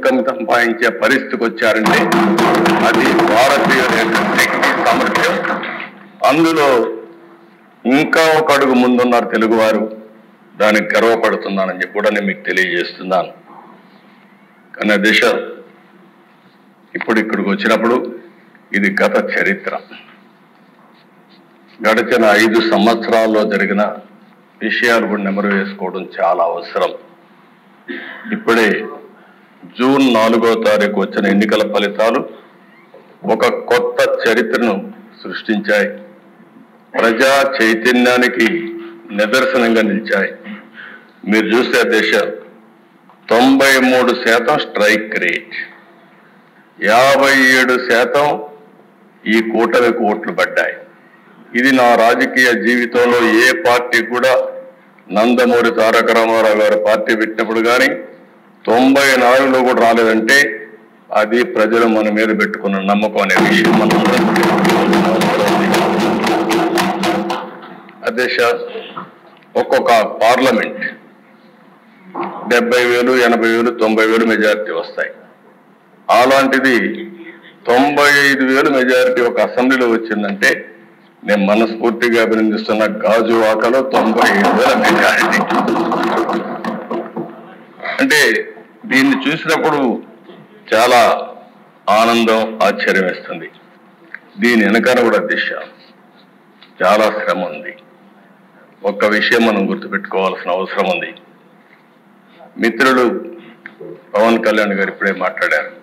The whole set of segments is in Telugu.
ఇన్కమ్ సంపాదించే పరిస్థితికి వచ్చారంటే అది భారతీయుల యొక్క శక్తి సామర్థ్యం. అందులో ఇంకా ఒక అడుగు ముందున్నారు తెలుగువారు. దానికి గర్వపడుతున్నానని చెప్పి కూడా నేను మీకు తెలియజేస్తున్నాను. కానీ దిశ ఇప్పుడు ఇక్కడికి వచ్చినప్పుడు ఇది గత చరిత్ర. గడిచిన 5 సంవత్సరాల్లో జరిగిన విషయాలు కూడా నెమరు వేసుకోవడం చాలా అవసరం. ఇప్పుడే జూన్ 4వ తారీఖు వచ్చిన ఎన్నికల ఫలితాలు ఒక కొత్త చరిత్రను సృష్టించాయి. ప్రజా చైతన్యానికి నిదర్శనంగా నిలిచాయి. మీరు చూస్తే దేశ 93% స్ట్రైక్ రేట్, 57% ఈ కూటమికి ఓట్లు పడ్డాయి. ఇది నా రాజకీయ జీవితంలో ఏ పార్టీ కూడా, నందమూరి తారక రామారావు గారు పార్టీ పెట్టినప్పుడు కానీ 94లో కూడా రాలేదంటే అది ప్రజలు మన మీద పెట్టుకున్న నమ్మకం అనే విషయం మనం అధ్యక్ష. ఒక్కొక్క పార్లమెంట్ 70,000, 80,000, 90,000 మెజారిటీ వస్తాయి. అలాంటిది 95,000 మెజారిటీ ఒక అసెంబ్లీలో వచ్చిందంటే నేను మనస్ఫూర్తిగా అభినందిస్తున్న. గాజువాకలో 95,000 మెజారిటీ అంటే దీన్ని చూసినప్పుడు చాలా ఆనందం, ఆశ్చర్యం వేస్తుంది. దీని వెనకాల కూడా దిశ చాలా శ్రమ ఉంది. ఒక్క విషయం మనం గుర్తుపెట్టుకోవాల్సిన అవసరం ఉంది. మిత్రులు పవన్ కళ్యాణ్ గారు ఇప్పుడే మాట్లాడారు.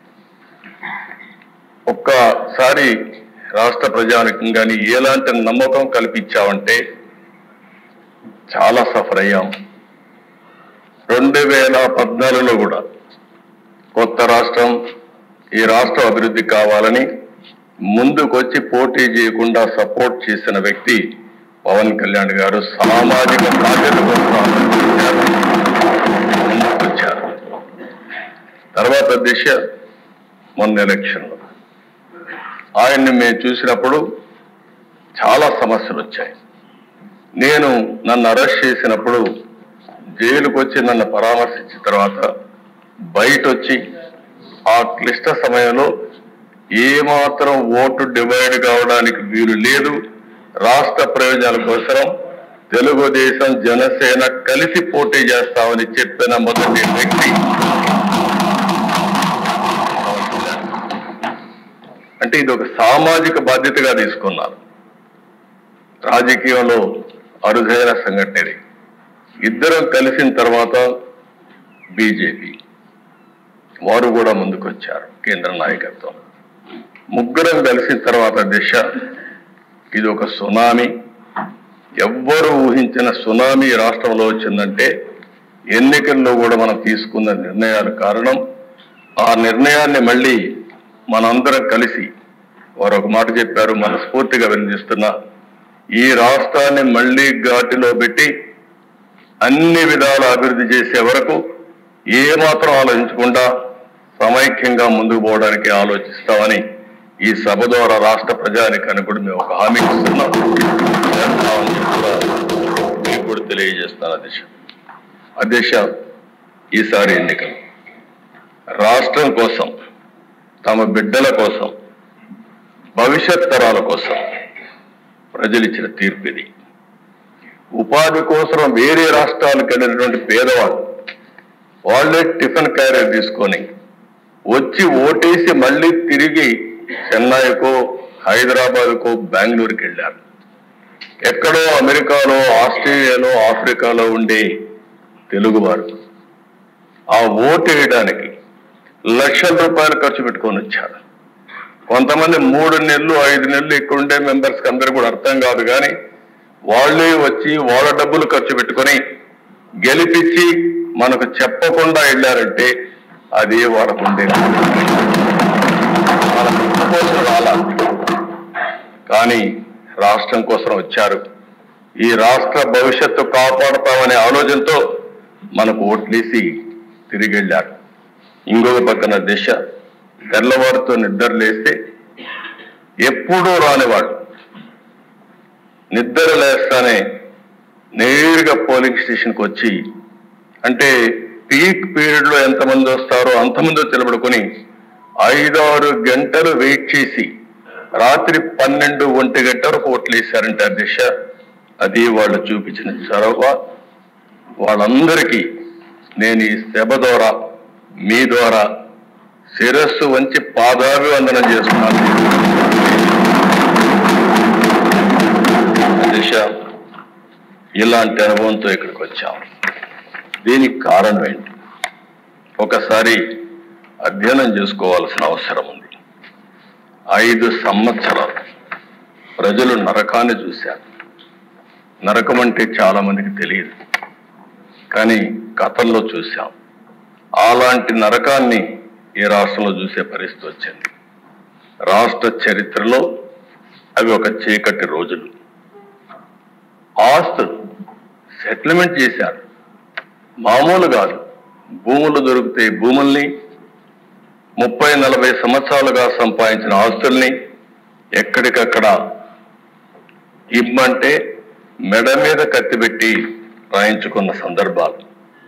ఒక్కసారి రాష్ట్ర ప్రజానికం కానీ ఎలాంటి నమ్మకం కల్పించామంటే చాలా సఫర్ అయ్యాం. 2014లో కూడా కొత్త రాష్ట్రం, ఈ రాష్ట్రం అభివృద్ధి కావాలని ముందుకొచ్చి పోటీ చేయకుండా సపోర్ట్ చేసిన వ్యక్తి పవన్ కళ్యాణ్ గారు. సామాజిక బాధ్యత కోసం ముందుకొచ్చారు. తర్వాత దిశ మొన్న ఎలక్షన్లో ఆయన్ని మేము చూసినప్పుడు చాలా సమస్యలు వచ్చాయి. నన్ను అరెస్ట్ చేసినప్పుడు జైలుకు వచ్చి నన్ను పరామర్శించిన తర్వాత బయట వచ్చి ఆ క్లిష్ట సమయంలో ఏమాత్రం ఓటు డివైడ్ కావడానికి వీలు లేదు, రాష్ట్ర ప్రయోజనాల కోసం తెలుగుదేశం జనసేన కలిసి పోటీ చేస్తామని చెప్పిన మొదటి వ్యక్తి. అంటే ఇది ఒక సామాజిక బాధ్యతగా తీసుకున్నారు. రాజకీయంలో అరుదైన సంఘటన ఇది. ఇద్దరం కలిసిన తర్వాత బీజేపీ వారు కూడా ముందుకొచ్చారు, కేంద్ర నాయకత్వం. ముగ్గురం కలిసిన తర్వాత దిశ ఇది ఒక సునామీ. ఎవ్వరూ ఊహించిన సునామీ రాష్ట్రంలో వచ్చిందంటే ఎన్నికల్లో కూడా మనం తీసుకున్న నిర్ణయాల కారణం. ఆ నిర్ణయాన్ని మళ్ళీ మనందరం కలిసి వారు ఒక మాట చెప్పారు, మనస్ఫూర్తిగా వినిపిస్తున్నా. ఈ రాష్ట్రాన్ని మళ్ళీ ఘాటిలో పెట్టి అన్ని విధాల అభివృద్ధి చేసే వరకు ఏమాత్రం ఆలోచించకుండా సమైక్యంగా ముందుకు పోవడానికి ఆలోచిస్తామని ఈ సభ ద్వారా రాష్ట్ర ప్రజానికాన్ని కూడా మేము ఒక హామీ ఇస్తున్నాం. మీకు కూడా తెలియజేస్తాను అధ్యక్ష. ఈసారి ఎన్నికలు రాష్ట్రం కోసం, తమ బిడ్డల కోసం, భవిష్యత్ తరాల కోసం ప్రజలు ఇచ్చిన తీర్పు ఇది. ఉపాధి కోసం వేరే రాష్ట్రాలకు వెళ్ళినటువంటి పేదవాళ్ళు వాళ్ళే టిఫిన్ క్యారియర్ తీసుకొని వచ్చి ఓటేసి మళ్ళీ తిరిగి చెన్నైకో, హైదరాబాద్కో, బెంగళూరుకి వెళ్ళారు. ఎక్కడో అమెరికాలో, ఆస్ట్రేలియాలో, ఆఫ్రికాలో ఉండే తెలుగువారు ఆ ఓటు వేయడానికి లక్షల రూపాయలు ఖర్చు పెట్టుకొని వచ్చారు. కొంతమంది 3 నెలలు 5 నెలలు ఇక్కడ ఉండే మెంబర్స్కి అందరూ కూడా అర్థం కాదు, కానీ వాళ్ళే వచ్చి వాళ్ళ డబ్బులు ఖర్చు పెట్టుకొని గెలిపించి మనకు చెప్పకుండా వెళ్ళారంటే అది వాళ్ళకు ఉండే కానీ రాష్ట్రం కోసం వచ్చారు. ఈ రాష్ట్ర భవిష్యత్తు కాపాడుతామనే ఆలోచనతో మనకు ఓట్లేసి తిరిగి వెళ్ళారు. ఇంకొక పక్కన దిశ తెల్లవారితో నిద్ర లేస్తే ఎప్పుడూ రానివాడు నిద్ర లేస్తానే నేరుగా పోలింగ్ స్టేషన్కి వచ్చి, అంటే పీక్ పీరియడ్ లో ఎంతమంది వస్తారో అంతమంది తెలబడుకొని 5-6 గంటలు వెయిట్ చేసి రాత్రి 12-1 గంట వరకు ఓట్లు వేశారంటే అధ్యక్ష, అది వాళ్ళు చూపించిన చొరవ. వాళ్ళందరికీ నేను ఈ సభ ద్వారా మీ ద్వారా శిరస్సు వంచి పాదాభివందనం చేస్తున్నాను. అధ్యక్ష, ఇలాంటి అనుభవంతో ఇక్కడికి వచ్చాం. దీనికి కారణం ఏంటి? ఒకసారి అధ్యయనం చేసుకోవాల్సిన అవసరం ఉంది. 5 సంవత్సరాలు ప్రజలు నరకాన్ని చూశారు. నరకం అంటే చాలా మందికి తెలియదు, కానీ గతంలో చూశాం. అలాంటి నరకాన్ని ఈ రాష్ట్రంలో చూసే పరిస్థితి వచ్చింది. రాష్ట్ర చరిత్రలో అవి ఒక చీకటి రోజులు. ఆస్తులు సెటిల్మెంట్ చేశారు, మామూలు కాదు. భూములు దొరికితే భూముల్ని, 30-40 సంవత్సరాలుగా సంపాదించిన ఆస్తుల్ని ఎక్కడికక్కడ ఇమ్మంటే మెడ మీద కత్తిపెట్టి రాయించుకున్న సందర్భాలు.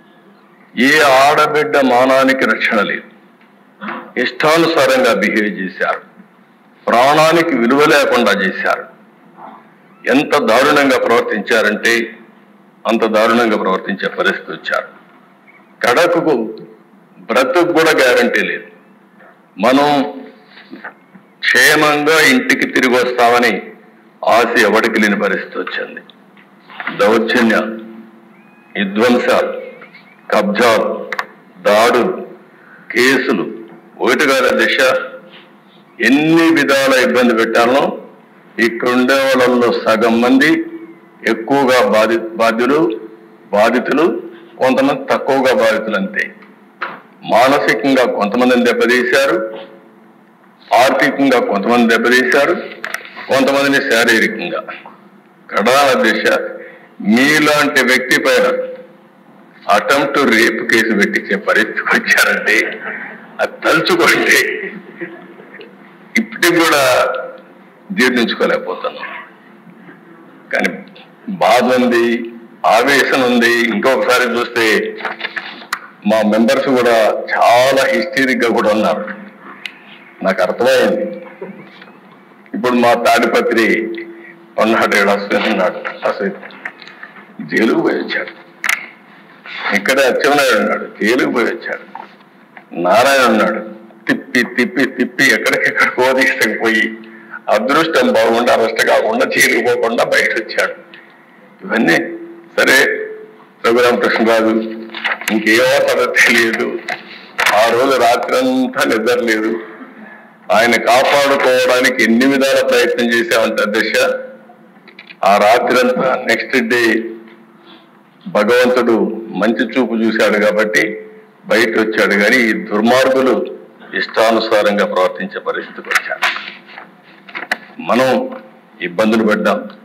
ఏ ఆడబిడ్డ మానానికి రక్షణ లేదు. ఇష్టానుసారంగా బిహేవ్ చేశారు. ప్రాణానికి విలువ లేకుండా చేశారు. ఎంత దారుణంగా ప్రవర్తించారంటే అంత దారుణంగా ప్రవర్తించే పరిస్థితి వచ్చారు. కడకు బ్రతుకు కూడా గ్యారంటీ లేదు. మనం క్షేమంగా ఇంటికి తిరిగి వస్తామని ఆశ ఎవరికి లేని పరిస్థితి వచ్చింది. దౌర్జన్యాలు, విధ్వంసాలు, కబ్జాలు, దాడులు, కేసులు, ఒకటి కాదు అధ్యక్ష, ఎన్ని విధాల ఇబ్బంది పెట్టాలో. ఇక్కడ ఉండే వాళ్ళల్లో సగం మంది ఎక్కువగా బాధితులు, కొంతమంది తక్కువగా బాధితులు అంతే. మానసికంగా కొంతమందిని దెబ్బతీశారు, ఆర్థికంగా కొంతమంది దెబ్బతీశారు, కొంతమందిని శారీరకంగా. కడాన దిశ మీలాంటి వ్యక్తి పైన అటెంప్ట్ రేప్ కేసు పెట్టించే పరిస్థితికి వచ్చారంటే అది తలుచుకుంటే ఇప్పటికి కూడా జీర్ణించుకోలేకపోతున్నాం. కానీ బాధ ఉంది, ఆవేశం ఉంది. ఇంకొకసారి చూస్తే మా మెంబర్స్ కూడా చాలా హిస్టరిక్ గా కూడా ఉన్నారు. నాకు అర్థమైంది. ఇప్పుడు మా తాడిపత్రి 107 అశ్విన్ ఉన్నాడు. అశ్విన్ జైలుకు పోయి వచ్చాడు. ఇక్కడే అచ్చెన్నాయుడు ఉన్నాడు, జైలుకు పోయి వచ్చాడు. నారాయణ ఉన్నాడు, తిప్పి తిప్పి తిప్పి ఎక్కడికెక్కడికో తీసుకుపోయి అదృష్టం బాగుండి అరెస్ట్ కాకుండా జైలుకు పోకుండా బయట వచ్చాడు. ఇవన్నీ సరే. రఘురామకృష్ణరాజు ఇంకేమవుతాడో తెలియదు. ఆ రోజు రాత్రంతా నిద్ర లేదు. ఆయన కాపాడుకోవడానికి ఎన్ని విధాల ప్రయత్నం చేశామంటే దశ. ఆ రాత్రి అంతా నెక్స్ట్ డే భగవంతుడు మంచి చూపు చూశాడు కాబట్టి బయట వచ్చాడు. కానీ ఈ దుర్మార్గులు ఇష్టానుసారంగా ప్రవర్తించే పరిస్థితికి వచ్చారు. మనం ఇబ్బందులు పడ్డాం.